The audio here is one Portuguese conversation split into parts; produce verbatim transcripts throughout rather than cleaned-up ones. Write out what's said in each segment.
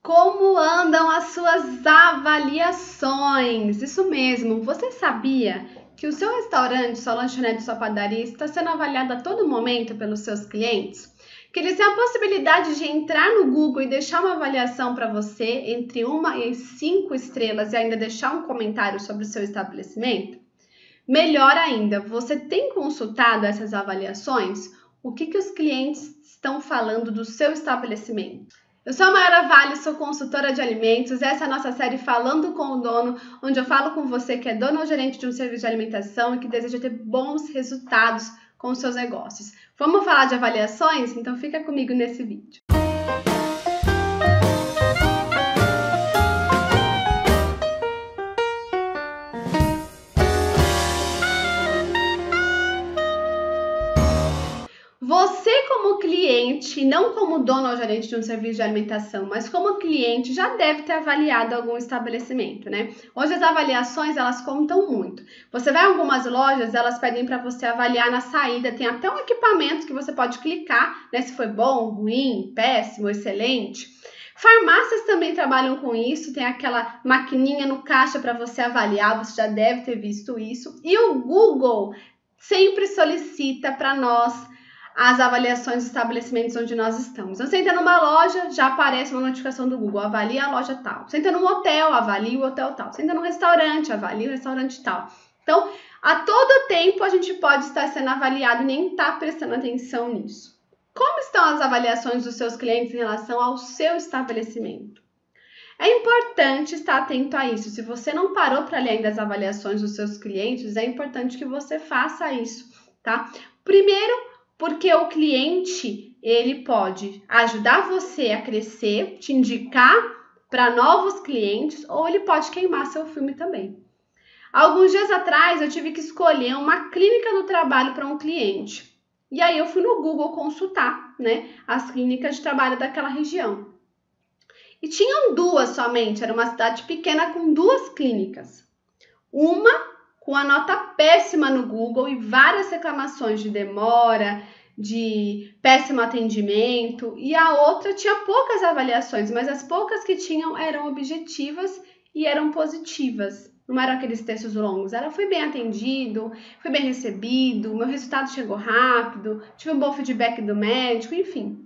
Como andam as suas avaliações? Isso mesmo, você sabia que o seu restaurante, sua lanchonete, sua padaria está sendo avaliado a todo momento pelos seus clientes? Que eles têm a possibilidade de entrar no Google e deixar uma avaliação para você entre uma e cinco estrelas e ainda deixar um comentário sobre o seu estabelecimento? Melhor ainda, você tem consultado essas avaliações? O que, que os clientes estão falando do seu estabelecimento? Eu sou a Mayara Vale, sou consultora de alimentos. Essa é a nossa série Falando com o Dono, onde eu falo com você que é dono ou gerente de um serviço de alimentação e que deseja ter bons resultados com os seus negócios. Vamos falar de avaliações? Então fica comigo nesse vídeo. Você como cliente, não como dono ou gerente de um serviço de alimentação, mas como cliente, já deve ter avaliado algum estabelecimento, né? Hoje as avaliações, elas contam muito. Você vai em algumas lojas, elas pedem para você avaliar na saída, tem até um equipamento que você pode clicar, né? Se foi bom, ruim, péssimo, excelente. Farmácias também trabalham com isso, tem aquela maquininha no caixa para você avaliar, você já deve ter visto isso. E o Google sempre solicita para nós as avaliações dos estabelecimentos onde nós estamos. Você entra numa loja, já aparece uma notificação do Google, avalie a loja tal. Você entra num hotel, avalie o hotel tal. Você entra num restaurante, avalie o restaurante tal. Então, a todo tempo a gente pode estar sendo avaliado e nem estar prestando atenção nisso. Como estão as avaliações dos seus clientes em relação ao seu estabelecimento? É importante estar atento a isso. Se você não parou para ler ainda as avaliações dos seus clientes, é importante que você faça isso, tá? Primeiro, porque o cliente, ele pode ajudar você a crescer, te indicar para novos clientes, ou ele pode queimar seu filme também. Alguns dias atrás, eu tive que escolher uma clínica do trabalho para um cliente. E aí eu fui no Google consultar, né, as clínicas de trabalho daquela região. E tinham duas somente, era uma cidade pequena com duas clínicas. Uma com a nota péssima no Google e várias reclamações de demora, de péssimo atendimento, e a outra tinha poucas avaliações, mas as poucas que tinham eram objetivas e eram positivas. Não eram aqueles textos longos, ela foi bem atendido, foi bem recebido, meu resultado chegou rápido, tive um bom feedback do médico, enfim.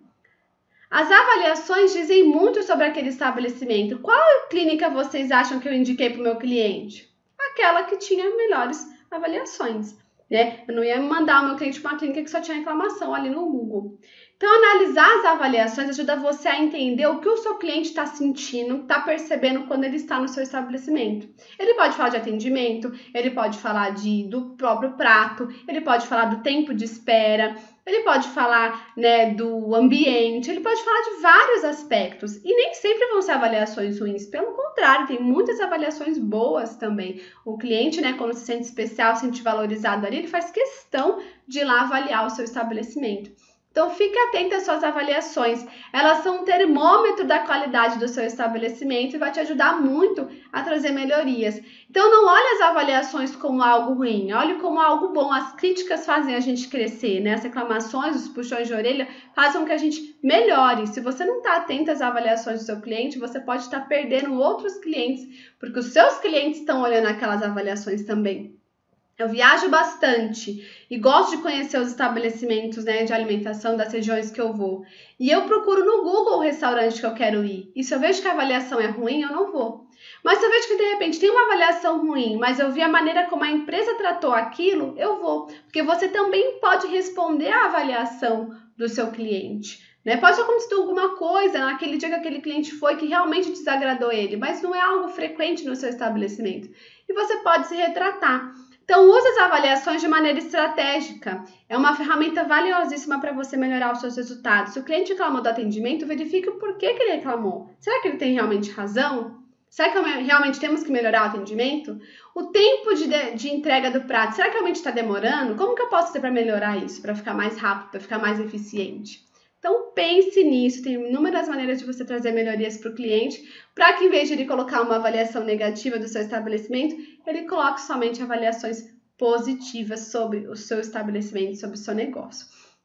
As avaliações dizem muito sobre aquele estabelecimento. Qual clínica vocês acham que eu indiquei para o meu cliente? Aquela que tinha melhores avaliações, né? Eu não ia mandar o meu cliente para uma clínica que só tinha reclamação ali no Google. Então, analisar as avaliações ajuda você a entender o que o seu cliente está sentindo, está percebendo quando ele está no seu estabelecimento. Ele pode falar de atendimento, ele pode falar de, do próprio prato, ele pode falar do tempo de espera, ele pode falar, né, do ambiente, ele pode falar de vários aspectos. E nem sempre vão ser avaliações ruins, pelo contrário, tem muitas avaliações boas também. O cliente, né, quando se sente especial, se sente valorizado ali, ele faz questão de ir lá avaliar o seu estabelecimento. Então, fique atento às suas avaliações. Elas são um termômetro da qualidade do seu estabelecimento e vai te ajudar muito a trazer melhorias. Então, não olhe as avaliações como algo ruim, olhe como algo bom. As críticas fazem a gente crescer, né? As reclamações, os puxões de orelha fazem com que a gente melhore. Se você não está atento às avaliações do seu cliente, você pode estar perdendo outros clientes, porque os seus clientes estão olhando aquelas avaliações também. Eu viajo bastante e gosto de conhecer os estabelecimentos, né, de alimentação das regiões que eu vou. E eu procuro no Google o restaurante que eu quero ir. E se eu vejo que a avaliação é ruim, eu não vou. Mas se eu vejo que de repente tem uma avaliação ruim, mas eu vi a maneira como a empresa tratou aquilo, eu vou. Porque você também pode responder à avaliação do seu cliente, né? Pode ter acontecido alguma coisa naquele dia que aquele cliente foi que realmente desagradou ele, mas não é algo frequente no seu estabelecimento. E você pode se retratar. Então, use as avaliações de maneira estratégica. É uma ferramenta valiosíssima para você melhorar os seus resultados. Se o cliente reclamou do atendimento, verifique o porquê que ele reclamou. Será que ele tem realmente razão? Será que realmente temos que melhorar o atendimento? O tempo de, de, de entrega do prato, será que realmente está demorando? Como que eu posso fazer para melhorar isso, para ficar mais rápido, para ficar mais eficiente? Então, pense nisso, tem inúmeras maneiras de você trazer melhorias para o cliente, para que em vez de ele colocar uma avaliação negativa do seu estabelecimento, ele coloque somente avaliações positivas sobre o seu estabelecimento, sobre o seu negócio.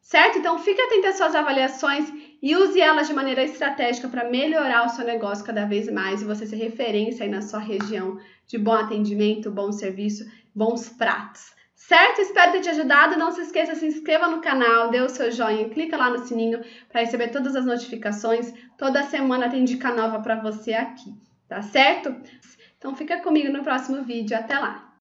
certo? Então, fique atento às suas avaliações e use elas de maneira estratégica para melhorar o seu negócio cada vez mais e você ser referência aí na sua região de bom atendimento, bom serviço, bons pratos. Certo? Espero ter te ajudado. Não se esqueça, se inscreva no canal, dê o seu joinha, clica lá no sininho para receber todas as notificações. Toda semana tem dica nova para você aqui, tá certo? Então fica comigo no próximo vídeo. Até lá!